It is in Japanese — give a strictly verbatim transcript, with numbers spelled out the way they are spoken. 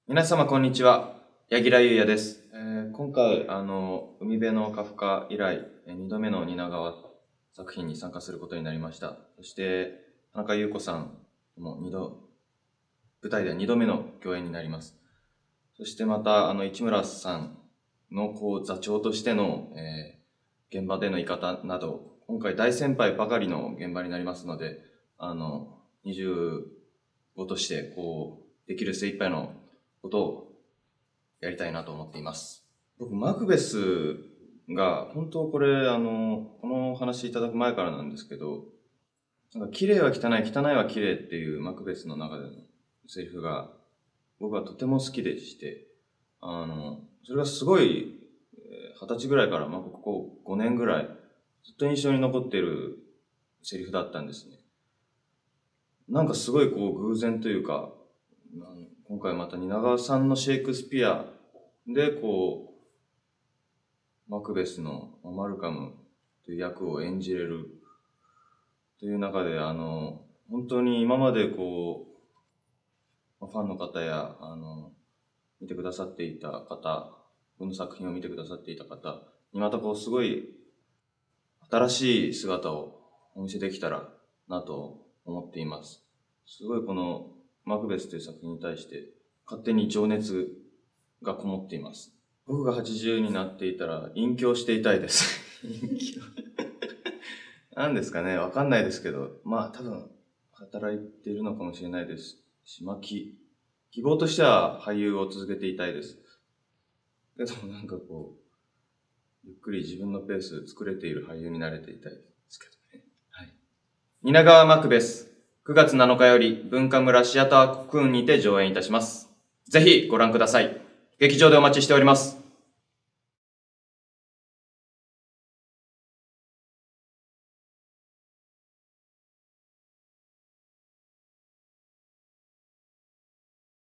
皆様こんにちは。柳楽優弥です。えー、今回、あの、海辺のカフカ以来、にどめの蜷川作品に参加することになりました。そして、田中優子さんも二度、舞台ではにどめの共演になります。そしてまた、あの、市村さんの、こう、座長としての、えー、現場での言い方など、今回大先輩ばかりの現場になりますので、あの、にじゅうごとして、こう、できる精一杯のことをやりたいなと思っています。僕、マクベスが、本当これ、あの、この話いただく前からなんですけど、なんか綺麗は汚い、汚いは綺麗っていうマクベスの中でのセリフが、僕はとても好きでして、あの、それがすごい、二十歳ぐらいから、まあ、ここごねんぐらい、ずっと印象に残っているセリフだったんですね。なんかすごいこう偶然というか、今回また蜷川さんのシェイクスピアでこう、マクベスのマルカムという役を演じれるという中で、あの、本当に今までこう、ファンの方や、あの、見てくださっていた方、この作品を見てくださっていた方にまたこうすごい新しい姿をお見せできたらなと思っています。すごいこのマクベスという作品に対して勝手に情熱がこもっています。僕がはちじゅうになっていたら隠居していたいです。隠居なんですかね、わかんないですけど、まあ多分働いているのかもしれないですし、まあ、き希望としては俳優を続けていたいです。けどなんかこう、ゆっくり自分のペース作れている俳優になれていたいですけどね。はい。蜷川マクベス、くがつなのかより文化村シアターコクーンにて上演いたします。ぜひご覧ください。劇場でお待ちしております。